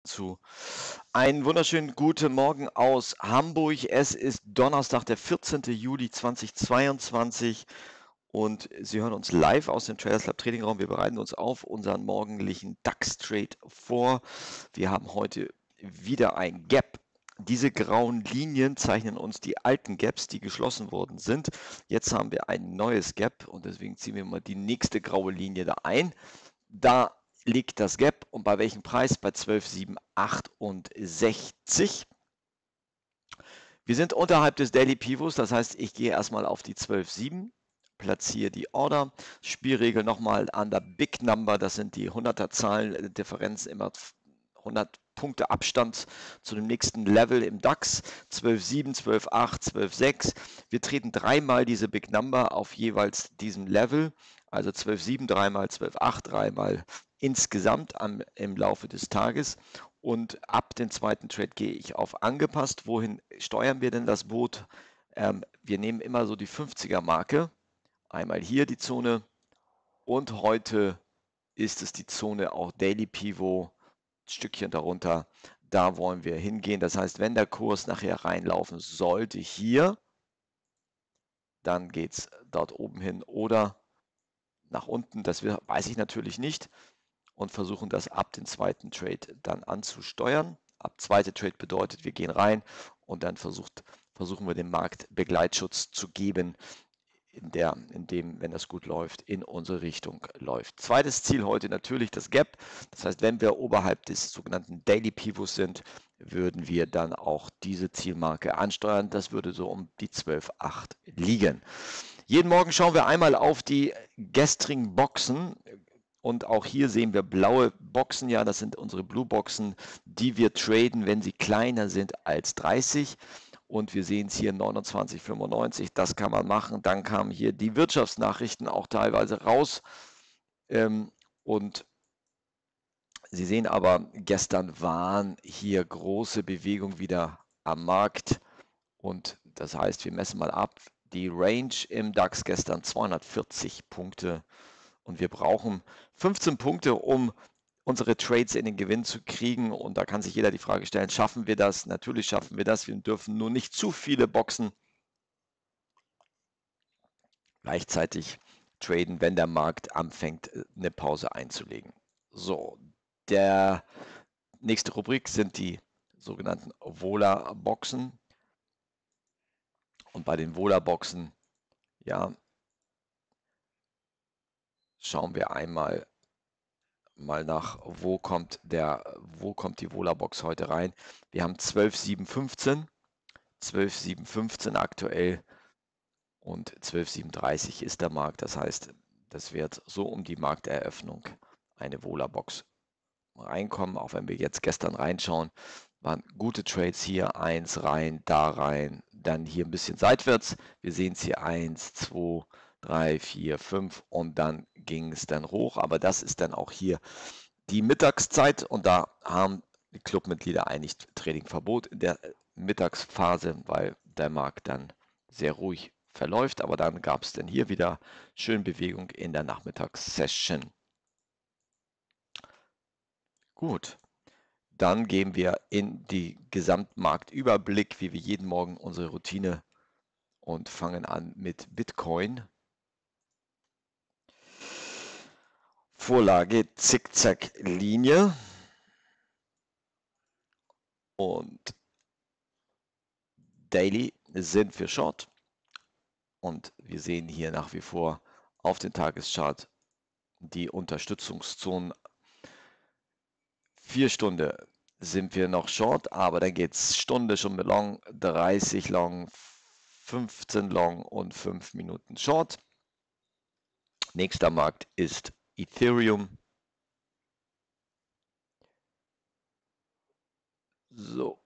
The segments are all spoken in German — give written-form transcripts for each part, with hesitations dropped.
zu. Einen wunderschönen guten Morgen aus Hamburg. Es ist Donnerstag, der 14. Juli 2022 und Sie hören uns live aus dem Traders Lab Trading Raum. Wir bereiten uns auf unseren morgendlichen DAX-Trade vor. Wir haben heute wieder ein Gap. Diese grauen Linien zeichnen uns die alten Gaps, die geschlossen worden sind. Jetzt haben wir ein neues Gap und deswegen ziehen wir mal die nächste graue Linie da ein. Da liegt das Gap und bei welchem Preis? Bei 12,768. Wir sind unterhalb des Daily Pivots, das heißt, ich gehe erstmal auf die 12,7, platziere die Order, Spielregel nochmal an der Big Number, das sind die 100er Zahlen, Differenz immer 100 Punkte Abstand zu dem nächsten Level im DAX, 12,7, 12,8, 12,6. Wir treten dreimal diese Big Number auf jeweils diesem Level, also 12,7 dreimal, 12,8 dreimal insgesamt im Laufe des Tages. Und ab dem zweiten Trade gehe ich auf angepasst. Wohin steuern wir denn das Boot? Wir nehmen immer so die 50er Marke. Einmal hier die Zone und heute ist es die Zone auch Daily Pivot, ein Stückchen darunter. Da wollen wir hingehen. Das heißt, wenn der Kurs nachher reinlaufen sollte hier, dann geht es dort oben hin oder nach unten. Das weiß ich natürlich nicht. Und versuchen das ab dem zweiten Trade dann anzusteuern. Ab zweite Trade bedeutet, wir gehen rein und dann versuchen wir dem Markt Begleitschutz zu geben, indem, wenn das gut läuft, in unsere Richtung läuft. Zweites Ziel heute natürlich das Gap. Das heißt, wenn wir oberhalb des sogenannten Daily Pivots sind, würden wir dann auch diese Zielmarke ansteuern. Das würde so um die 12,8 liegen. Jeden Morgen schauen wir einmal auf die gestrigen Boxen. Und auch hier sehen wir blaue Boxen, ja, das sind unsere Blue Boxen, die wir traden, wenn sie kleiner sind als 30. Und wir sehen es hier 29,95, das kann man machen. Dann kamen hier die Wirtschaftsnachrichten auch teilweise raus. Und Sie sehen aber, gestern waren hier große Bewegungen wieder am Markt. Und das heißt, wir messen mal ab, die Range im DAX gestern 240 Punkte. Und wir brauchen 15 Punkte, um unsere Trades in den Gewinn zu kriegen. Und da kann sich jeder die Frage stellen, schaffen wir das? Natürlich schaffen wir das. Wir dürfen nur nicht zu viele Boxen gleichzeitig traden, wenn der Markt anfängt, eine Pause einzulegen. So, der nächste Rubrik sind die sogenannten Vola-Boxen. Und bei den Vola-Boxen, ja, schauen wir einmal nach, wo kommt die Vola-Box heute rein. Wir haben 12,715 aktuell und 12,730 ist der Markt. Das heißt, das wird so um die Markteröffnung eine Vola-Box reinkommen. Auch wenn wir jetzt gestern reinschauen, waren gute Trades hier, 1 rein, da rein, dann hier ein bisschen seitwärts. Wir sehen es hier 1, 2, 3, 4, 5 und dann ging es dann hoch. Aber das ist dann auch hier die Mittagszeit und da haben die Clubmitglieder eigentlich Tradingverbot in der Mittagsphase, weil der Markt dann sehr ruhig verläuft. Aber dann gab es dann hier wieder schön Bewegung in der Nachmittagssession. Gut. Dann gehen wir in die Gesamtmarktüberblick, wie wir jeden Morgen unsere Routine und fangen an mit Bitcoin. Vorlage Zickzack-Linie und Daily sind wir Short und wir sehen hier nach wie vor auf dem Tageschart die Unterstützungszonen. 4 Stunden sind wir noch Short, aber dann geht es Stunde schon mit Long, 30 Long, 15 Long und 5 Minuten Short. Nächster Markt ist Ethereum. So.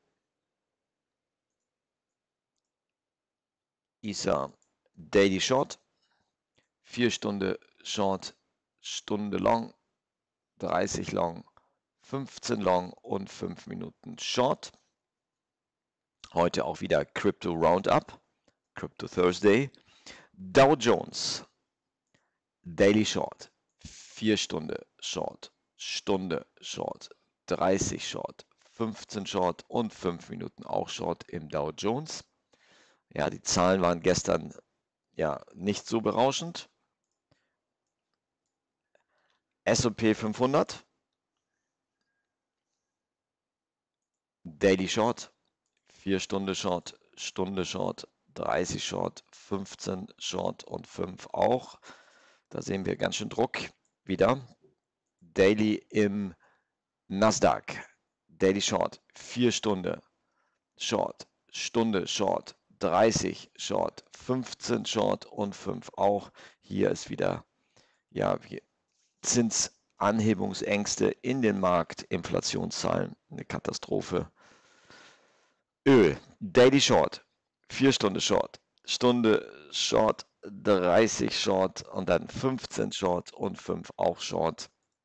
ISA Daily Short. 4 Stunden Short, Stunde Long, 30 Long, 15 Long und 5 Minuten Short. Heute auch wieder Crypto Roundup, Crypto Thursday. Dow Jones Daily Short, 4 Stunden Short, Stunde Short, 30 Short, 15 Short und 5 Minuten auch Short im Dow Jones. Ja, die Zahlen waren gestern ja nicht so berauschend. S&P 500, Daily Short, 4 Stunden Short, Stunde Short, 30 Short, 15 Short und 5 auch. Da sehen wir ganz schön Druck wieder. Daily im Nasdaq, Daily Short, 4 Stunden Short, Stunde Short, 30 Short, 15 Short und 5 auch. Hier ist wieder ja, Zinsanhebungsängste in den Markt, Inflationszahlen, eine Katastrophe. Öl, Daily Short, 4 Stunden Short, Stunde Short, 30 Short und dann 15 Short und 5 auch Short.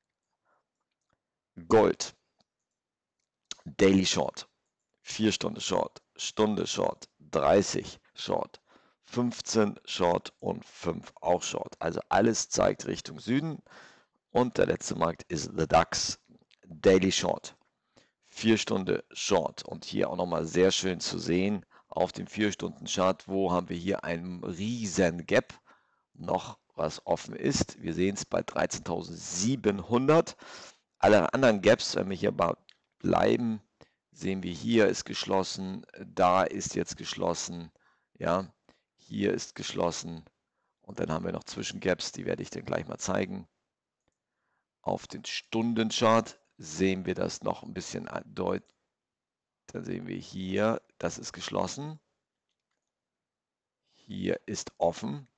Gold, Daily Short, 4 Stunden Short, Stunde Short, 30 Short, 15 Short und 5 auch Short. Also alles zeigt Richtung Süden. Und der letzte Markt ist The DAX, Daily Short, 4 Stunden Short. Und hier auch nochmal sehr schön zu sehen auf dem 4-Stunden-Chart, wo haben wir hier einen riesen Gap noch, was offen ist. Wir sehen es bei 13.700. Alle anderen Gaps, wenn wir hier bleiben, sehen wir, hier ist geschlossen, da ist jetzt geschlossen, ja, hier ist geschlossen und dann haben wir noch Zwischengaps, die werde ich dann gleich mal zeigen. Auf den Stundenchart sehen wir das noch ein bisschen deutlich. Dann sehen wir hier, das ist geschlossen. Hier ist offen.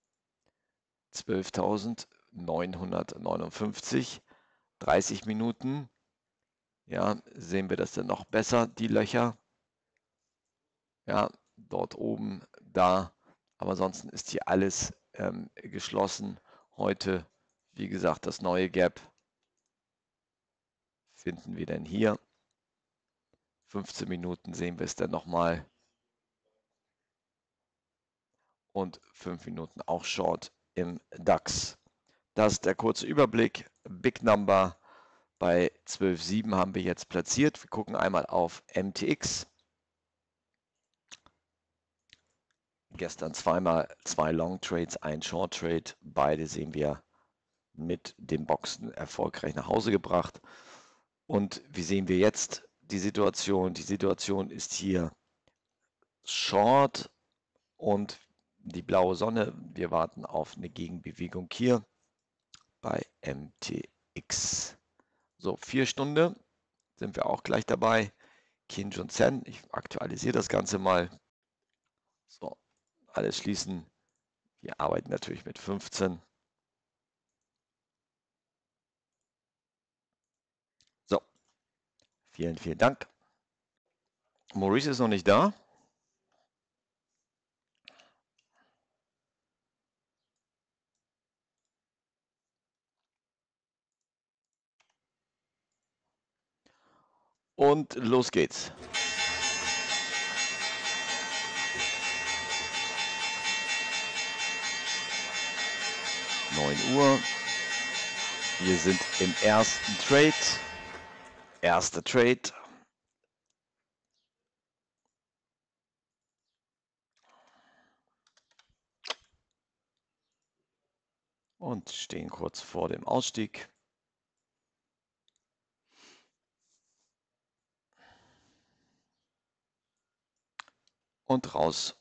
12.959, 30 Minuten. Ja, sehen wir das dann noch besser, die Löcher. Ja, dort oben, da. Aber ansonsten ist hier alles geschlossen. Heute, wie gesagt, das neue Gap finden wir dann hier. 15 Minuten sehen wir es dann nochmal. Und 5 Minuten auch Short im DAX. Das ist der kurze Überblick. Big Number bei 12,7 haben wir jetzt platziert. Wir gucken einmal auf MTX. Gestern zweimal 2 Long Trades, ein Short Trade. Beide sehen wir mit den Boxen erfolgreich nach Hause gebracht. Und wie sehen wir jetzt die Situation? Die Situation ist hier Short und die blaue Sonne. Wir warten auf eine Gegenbewegung hier bei MTX. So, 4 Stunden sind wir auch gleich dabei. Kijun Sen, ich aktualisiere das Ganze mal. So, alles schließen. Wir arbeiten natürlich mit 15. So, vielen, vielen Dank. Maurice ist noch nicht da. Und los geht's. Uhr. Wir sind im ersten Trade. Erster Trade. Und stehen kurz vor dem Ausstieg. Und raus.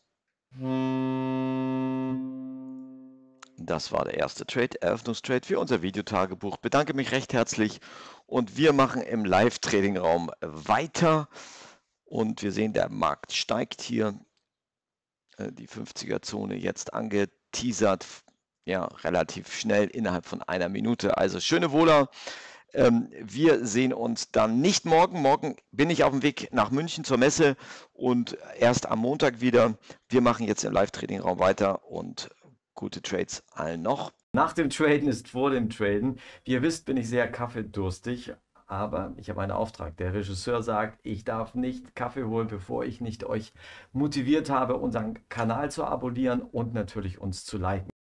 Das war der erste Trade, Eröffnungstrade für unser Videotagebuch. Bedanke mich recht herzlich und wir machen im Live-Trading-Raum weiter. Und wir sehen, der Markt steigt hier. Die 50er-Zone jetzt angeteasert. Ja, relativ schnell innerhalb von einer Minute. Also schöne Wohler. Wir sehen uns dann nicht morgen. Morgen bin ich auf dem Weg nach München zur Messe und erst am Montag wieder. Wir machen jetzt im Live-Trading-Raum weiter und gute Trades allen noch. Nach dem Traden ist vor dem Traden. Wie ihr wisst, bin ich sehr kaffeedurstig, aber ich habe einen Auftrag. Der Regisseur sagt, ich darf nicht Kaffee holen, bevor ich nicht euch motiviert habe, unseren Kanal zu abonnieren und natürlich uns zu liken.